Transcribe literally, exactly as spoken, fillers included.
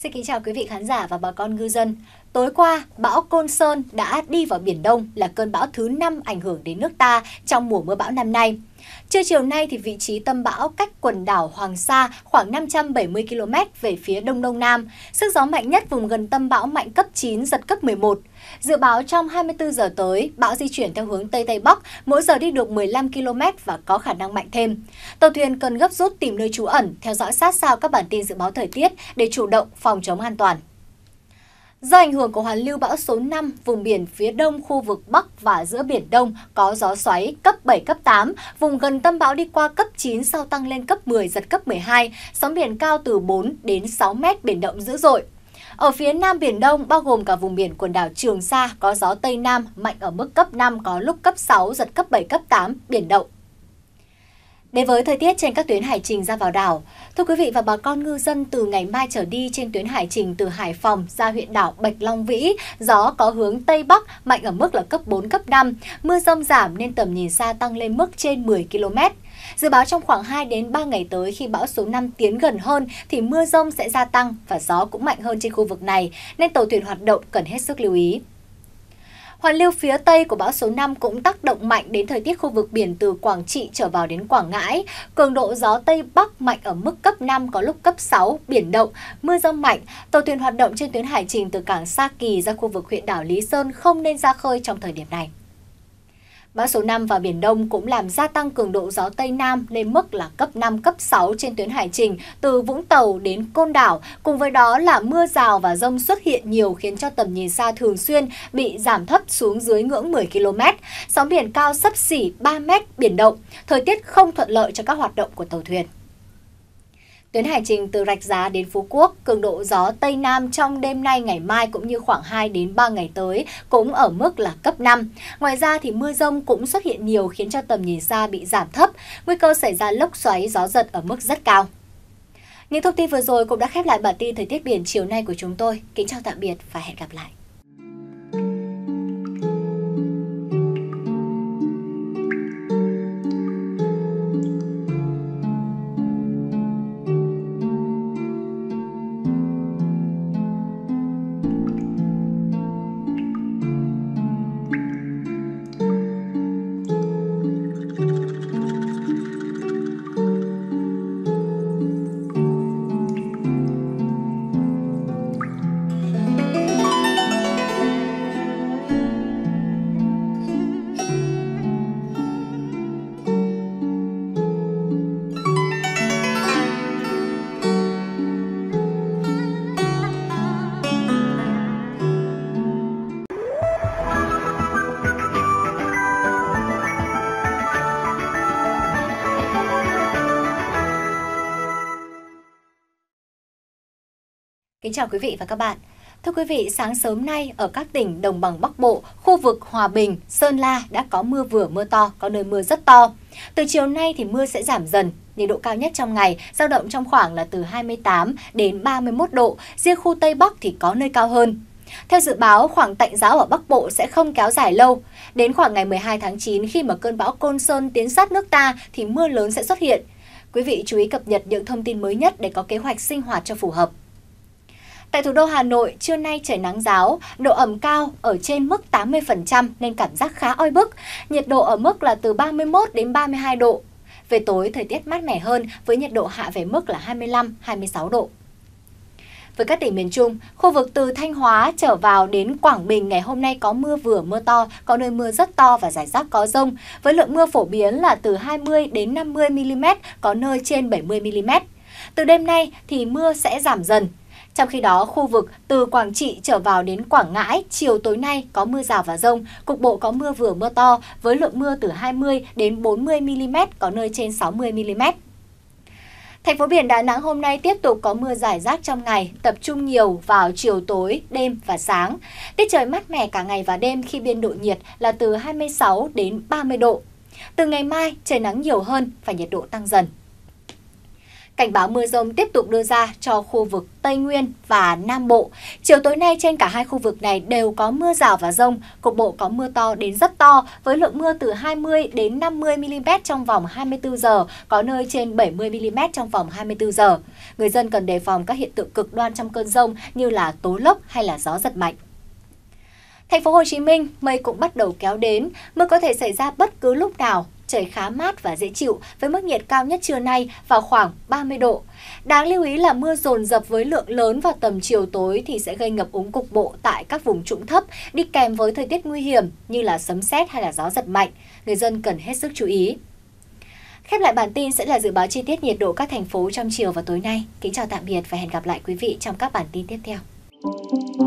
Xin kính chào quý vị khán giả và bà con ngư dân. Tối qua, bão Côn Sơn đã đi vào Biển Đông là cơn bão thứ năm ảnh hưởng đến nước ta trong mùa mưa bão năm nay. Trưa chiều nay, thì vị trí tâm bão cách quần đảo Hoàng Sa khoảng năm trăm bảy mươi ki lô mét về phía đông đông nam. Sức gió mạnh nhất vùng gần tâm bão mạnh cấp chín, giật cấp mười một. Dự báo trong hai mươi tư giờ tới, bão di chuyển theo hướng Tây Tây Bắc, mỗi giờ đi được mười lăm ki lô mét và có khả năng mạnh thêm. Tàu thuyền cần gấp rút tìm nơi trú ẩn, theo dõi sát sao các bản tin dự báo thời tiết để chủ động phòng chống an toàn. Do ảnh hưởng của hoàn lưu bão số năm, vùng biển phía đông khu vực Bắc và giữa Biển Đông có gió xoáy cấp bảy, cấp tám, vùng gần tâm bão đi qua cấp chín sau tăng lên cấp mười, giật cấp mười hai, sóng biển cao từ bốn đến sáu mét, biển động dữ dội. Ở phía Nam Biển Đông, bao gồm cả vùng biển quần đảo Trường Sa, có gió Tây Nam mạnh ở mức cấp năm, có lúc cấp sáu, giật cấp bảy, cấp tám, biển động. Đến với thời tiết trên các tuyến hải trình ra vào đảo, thưa quý vị và bà con ngư dân, từ ngày mai trở đi trên tuyến hải trình từ Hải Phòng ra huyện đảo Bạch Long Vĩ, gió có hướng Tây Bắc mạnh ở mức là cấp bốn, cấp năm, mưa rông giảm nên tầm nhìn xa tăng lên mức trên mười ki lô mét. Dự báo trong khoảng hai đến ba ngày tới, khi bão số năm tiến gần hơn thì mưa rông sẽ gia tăng và gió cũng mạnh hơn trên khu vực này, nên tàu thuyền hoạt động cần hết sức lưu ý. Hoàn lưu phía Tây của bão số năm cũng tác động mạnh đến thời tiết khu vực biển từ Quảng Trị trở vào đến Quảng Ngãi. Cường độ gió Tây Bắc mạnh ở mức cấp năm, có lúc cấp sáu, biển động, mưa rông mạnh. Tàu thuyền hoạt động trên tuyến hải trình từ cảng Sa Kỳ ra khu vực huyện đảo Lý Sơn không nên ra khơi trong thời điểm này. Bão số năm vào Biển Đông cũng làm gia tăng cường độ gió Tây Nam lên mức là cấp năm, cấp sáu trên tuyến hải trình từ Vũng Tàu đến Côn Đảo. Cùng với đó là mưa rào và dông xuất hiện nhiều, khiến cho tầm nhìn xa thường xuyên bị giảm thấp xuống dưới ngưỡng mười ki lô mét. Sóng biển cao xấp xỉ ba mét, biển động. Thời tiết không thuận lợi cho các hoạt động của tàu thuyền. Tuyến hải trình từ Rạch Giá đến Phú Quốc, cường độ gió Tây Nam trong đêm nay, ngày mai cũng như khoảng hai đến ba ngày tới cũng ở mức là cấp năm. Ngoài ra thì mưa rông cũng xuất hiện nhiều, khiến cho tầm nhìn xa bị giảm thấp, nguy cơ xảy ra lốc xoáy, gió giật ở mức rất cao. Những thông tin vừa rồi cũng đã khép lại bản tin thời tiết biển chiều nay của chúng tôi. Kính chào tạm biệt và hẹn gặp lại. Kính chào quý vị và các bạn. Thưa quý vị, sáng sớm nay ở các tỉnh đồng bằng Bắc Bộ, khu vực Hòa Bình, Sơn La đã có mưa vừa mưa to, có nơi mưa rất to. Từ chiều nay thì mưa sẽ giảm dần, nhiệt độ cao nhất trong ngày dao động trong khoảng là từ hai mươi tám đến ba mươi mốt độ, riêng khu Tây Bắc thì có nơi cao hơn. Theo dự báo, khoảng tạnh giáo ở Bắc Bộ sẽ không kéo dài lâu. Đến khoảng ngày mười hai tháng chín, khi mà cơn bão Côn Sơn tiến sát nước ta thì mưa lớn sẽ xuất hiện. Quý vị chú ý cập nhật những thông tin mới nhất để có kế hoạch sinh hoạt cho phù hợp. Tại thủ đô Hà Nội, trưa nay trời nắng ráo, độ ẩm cao ở trên mức tám mươi phần trăm nên cảm giác khá oi bức, nhiệt độ ở mức là từ ba mươi mốt đến ba mươi hai độ. Về tối, thời tiết mát mẻ hơn với nhiệt độ hạ về mức là hai mươi lăm đến hai mươi sáu độ. Với các tỉnh miền Trung, khu vực từ Thanh Hóa trở vào đến Quảng Bình ngày hôm nay có mưa vừa mưa to, có nơi mưa rất to và rải rác có dông, với lượng mưa phổ biến là từ hai mươi đến năm mươi mi li mét, có nơi trên bảy mươi mi li mét. Từ đêm nay thì mưa sẽ giảm dần. Trong khi đó, khu vực từ Quảng Trị trở vào đến Quảng Ngãi, chiều tối nay có mưa rào và dông, cục bộ có mưa vừa mưa to, với lượng mưa từ hai mươi đến bốn mươi mi li mét, có nơi trên sáu mươi mi li mét. Thành phố biển Đà Nẵng hôm nay tiếp tục có mưa rải rác trong ngày, tập trung nhiều vào chiều tối, đêm và sáng. Tiết trời mát mẻ cả ngày và đêm khi biên độ nhiệt là từ hai mươi sáu đến ba mươi độ. Từ ngày mai, trời nắng nhiều hơn và nhiệt độ tăng dần. Cảnh báo mưa rông tiếp tục đưa ra cho khu vực Tây Nguyên và Nam Bộ. Chiều tối nay trên cả hai khu vực này đều có mưa rào và dông, cục bộ có mưa to đến rất to với lượng mưa từ hai mươi đến năm mươi mi-li-mét trong vòng hai mươi tư giờ, có nơi trên bảy mươi mi-li-mét trong vòng hai mươi tư giờ. Người dân cần đề phòng các hiện tượng cực đoan trong cơn dông như là tố lốc hay là gió giật mạnh. Thành phố Hồ Chí Minh, mây cũng bắt đầu kéo đến, mưa có thể xảy ra bất cứ lúc nào. Trời khá mát và dễ chịu với mức nhiệt cao nhất trưa nay vào khoảng ba mươi độ. Đáng lưu ý là mưa dồn dập với lượng lớn vào tầm chiều tối thì sẽ gây ngập úng cục bộ tại các vùng trũng thấp, đi kèm với thời tiết nguy hiểm như là sấm sét hay là gió giật mạnh. Người dân cần hết sức chú ý. Khép lại bản tin sẽ là dự báo chi tiết nhiệt độ các thành phố trong chiều và tối nay. Kính chào tạm biệt và hẹn gặp lại quý vị trong các bản tin tiếp theo.